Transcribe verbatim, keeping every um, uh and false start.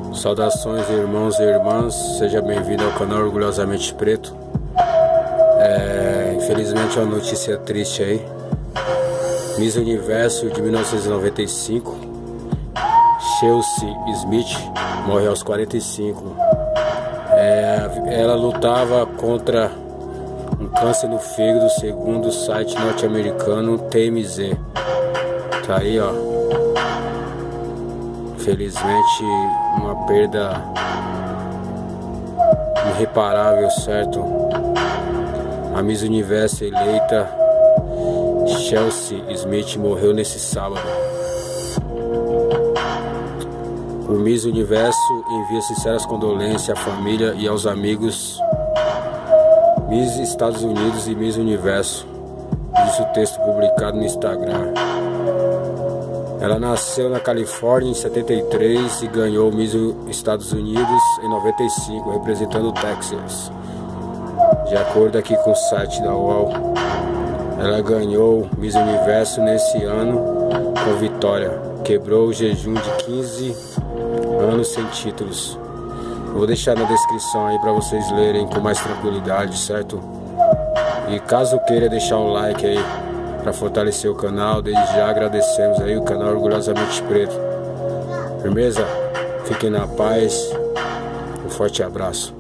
Saudações, irmãos e irmãs, seja bem-vindo ao canal Orgulhosamente Preto. É, infelizmente é uma notícia triste aí. Miss Universo de mil novecentos e noventa e cinco, Chelsea Smith, morre aos quarenta e cinco. É, ela lutava contra um câncer no fígado, segundo o site norte-americano T M Z. Tá aí, ó. Infelizmente, uma perda irreparável, certo? A Miss Universo eleita Chelsea Smith morreu nesse sábado. O Miss Universo envia sinceras condolências à família e aos amigos. Miss Estados Unidos e Miss Universo, diz o texto publicado no Instagram. Ela nasceu na Califórnia em setenta e três e ganhou Miss Estados Unidos em noventa e cinco, representando o Texas. De acordo aqui com o site da U O L, ela ganhou Miss Universo nesse ano com vitória. Quebrou o jejum de quinze anos sem títulos. Vou deixar na descrição aí para vocês lerem com mais tranquilidade, certo? E caso queira deixar um like aí para fortalecer o canal, desde já agradecemos aí o canal Orgulhosamente Preto. Firmeza? Fiquem na paz. Um forte abraço.